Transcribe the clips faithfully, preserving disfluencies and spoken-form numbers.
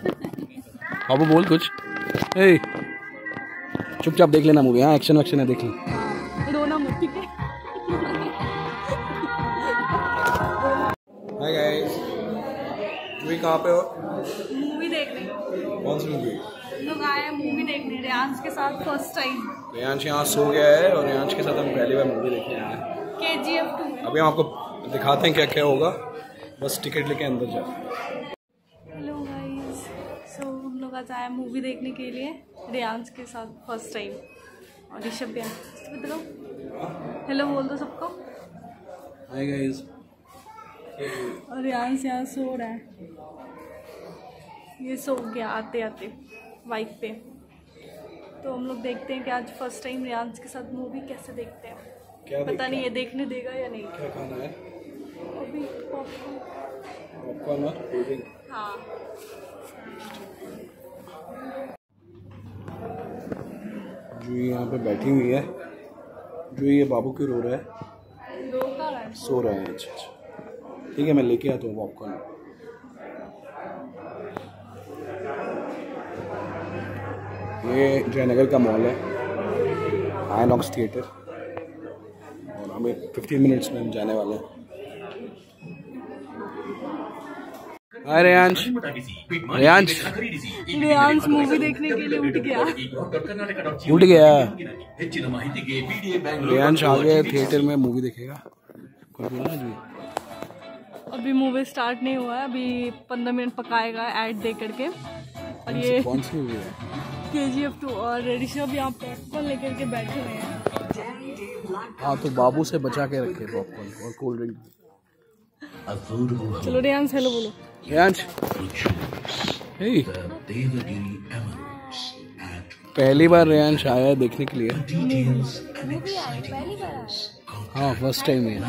बाबू बोल कुछ। ए चुपचाप देख लेना मूवी। हाँ एक्शन वैक्शन है, देख ली। रोना मत, ठीक है। हाय गाइस, तुम कहाँ पे हो? मूवी देखने। कौन सी मूवी? लोग आए हैं मूवी देखने रेयांश के साथ फर्स्ट टाइम। रेयांश यहाँ सो गया है और रेयांश के साथ हम पहली बार मूवी देखने आए हैं। के जी एफ टू। अभी हम आपको दिखाते हैं क्या क्या होगा, बस टिकट लेके अंदर जाओ। हेलो गाइस, सो हम लोग आज आए मूवी देखने के लिए रेयांश के साथ फर्स्ट टाइम। और ऋषभ भी बताओ हेलो बोल दो सबको। Hi guys. और रेयांश यहाँ सो रहा है, ये सो गया आते आते बाइक पे। तो हम लोग देखते हैं कि आज फर्स्ट टाइम रेयांश के साथ मूवी कैसे देखते हैं। क्या पता नहीं ये देखने देगा या नहीं। क्या खाना है? अभी पॉपकॉर्न। पॉपकॉर्न और कोल्ड ड्रिंक। हाँ जो यहाँ पे बैठी हुई है, जो ये बाबू क्यों रो रहा है? रो का रहा है? सो रहा है। अच्छा अच्छा ठीक है, मैं लेके आता हूँ पॉपकॉर्न। ये जयनगर का मॉल है, आइनॉक्स थिएटर, और हमें पंद्रह मिनट्स में हम जाने वाले हैं। हाय रेयांश। रेयांश रेयांश मूवी देखने के लिए उठ गया उठ गया रेयांश आ गया थिएटर में, मूवी देखेगा। कोई बोला जी? अभी मूवी स्टार्ट नहीं हुआ है, अभी पंद्रह मिनट पकाएगा ऐड दे करके। और ये कौन सी मूवी है? के जी एफ टू। और ऋषभ यहाँ पॉपकॉर्न लेकर के बैठे हुए हैं। हाँ तो बाबू से बचा के रखे पॉपकॉर्न और कोल्ड ड्रिंक। चलो रेयांश हेलो बोलो। रेयांश पहली बार रेयांश आया है देखने के लिए। हाँ फर्स्ट टाइम है।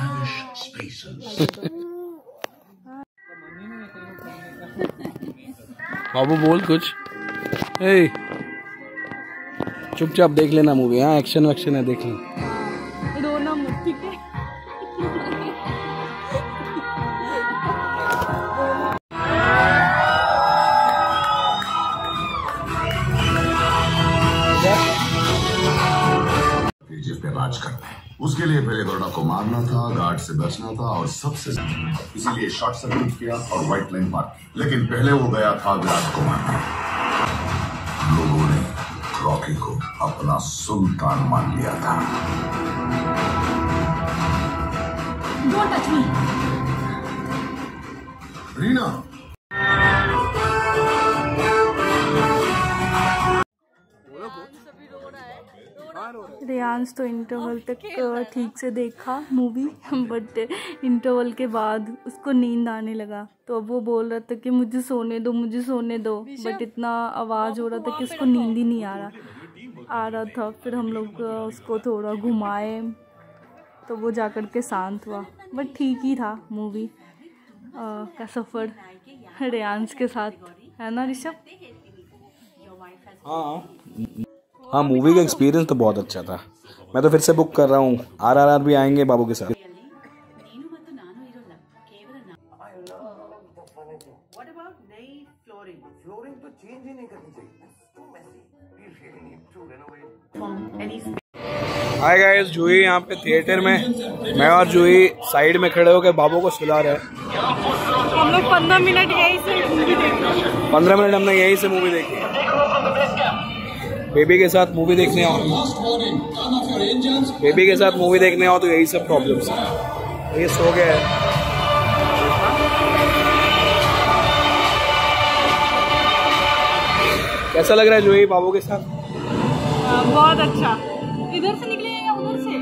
बाबू बोल कुछ। ए चुपचाप देख लेना मूवी। हाँ एक्शन वैक्शन है, देख ली। रोना मत, ठीक है। जिस पे राज करना है उसके लिए पहले दौड़ा को मारना था, गार्ड से बचना था और सबसे इसीलिए शॉर्ट सर्किट किया और व्हाइट लाइन पार। लेकिन पहले वो गया था विराट को मारने। लोगों ने रॉकी को अपना सुल्तान मान लिया था। Don't touch me. Reena Reyansh तो इंटरवल तक ठीक से देखा मूवी, बट इंटरवल के बाद उसको नींद आने लगा। तो अब वो बोल रहा था कि मुझे सोने दो मुझे सोने दो, बट इतना आवाज़ हो रहा था कि उसको नींद ही नहीं आ रहा आ रहा था। फिर हम लोग उसको थोड़ा घुमाए तो वो जा कर के शांत हुआ। बट ठीक ही था मूवी का सफ़र रेयांश के साथ, है ना ऋषभ? हाँ हाँ मूवी का एक्सपीरियंस तो बहुत अच्छा था। मैं तो फिर से बुक कर रहा हूँ। आर आर आर भी आएंगे बाबू के साथ। हाय गाइस, जूही यहाँ पे थिएटर में, मैं और जूही साइड में खड़े होकर बाबू को सुला रहे हैं। हम लोग पंद्रह मिनट यहीं से मूवी देखे। पंद्रह मिनट हमने यहीं से मूवी देखी। बेबी के साथ मूवी देखने आओ बेबी के साथ मूवी देखने आओ तो यही सब प्रॉब्लम्स हैं। ये सो गया है। कैसा लग रहा है जूही बाबू के साथ? आ, बहुत अच्छा। इधर से निकले या उधर से?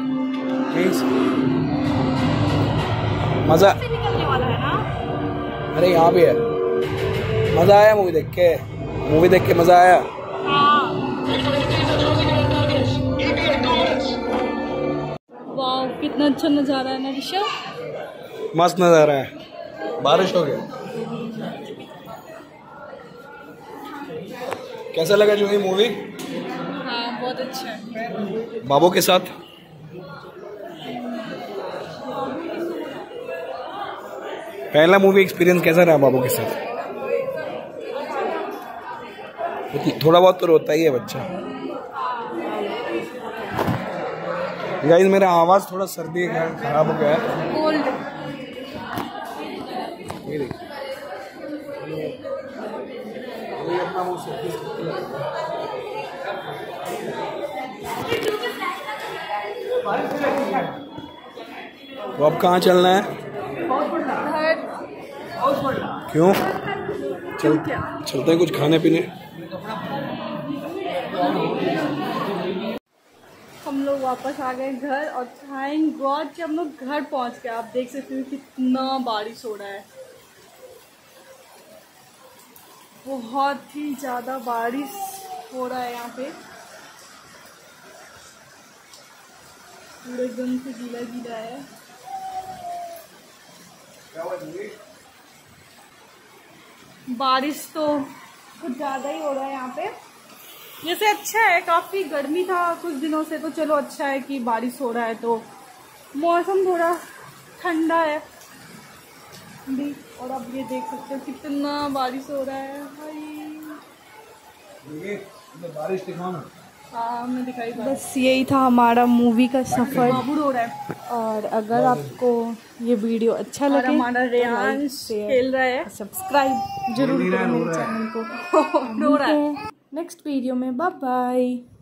मजा से निकलने वाला है ना? अरे यहाँ भी है। मजा आया मूवी देख के? मूवी देख के मजा आया? हाँ। वाह कितना अच्छा नजारा है ना ऋषभ? मस्त नजारा है। बारिश हो गया। कैसा लगा जो ये मूवी? हाँ बहुत अच्छा है। बाबू के साथ पहला मूवी एक्सपीरियंस कैसा रहा बाबू के साथ? थोड़ा बहुत तो रोता ही है बच्चा। गाइस मेरा आवाज थोड़ा सर्दी खराब हो गया है। कोल्ड। ये देखिए अपना मुंह सर्दी तो अब कहाँ चलना है? क्यों? चल चलते हैं कुछ खाने पीने। हम लोग वापस आ गए घर और थैंक गॉड कि हम लोग घर पहुंच गए। आप देख सकते हो कितना बारिश हो रहा है, बहुत ही ज़्यादा बारिश हो रहा है यहाँ पे, पूरे एकदम से गीला गीला है। बारिश तो कुछ ज़्यादा ही हो रहा है यहाँ पे। जैसे अच्छा है, काफ़ी गर्मी था कुछ दिनों से, तो चलो अच्छा है कि बारिश हो रहा है तो मौसम थोड़ा ठंडा है भी। और अब ये देख सकते हो कितना बारिश हो रहा है भाई। बारिश दिखाओ ना। हाँ मैं दिखाई। बस यही था हमारा मूवी का सफ़र। हो रहा है। और अगर आपको ये वीडियो अच्छा लगे, हमारा रेयांश खेल रहा है, सब्सक्राइब जरूर करें मेरे चैनल को। रो रहा है। नेक्स्ट वीडियो में बाय बाय।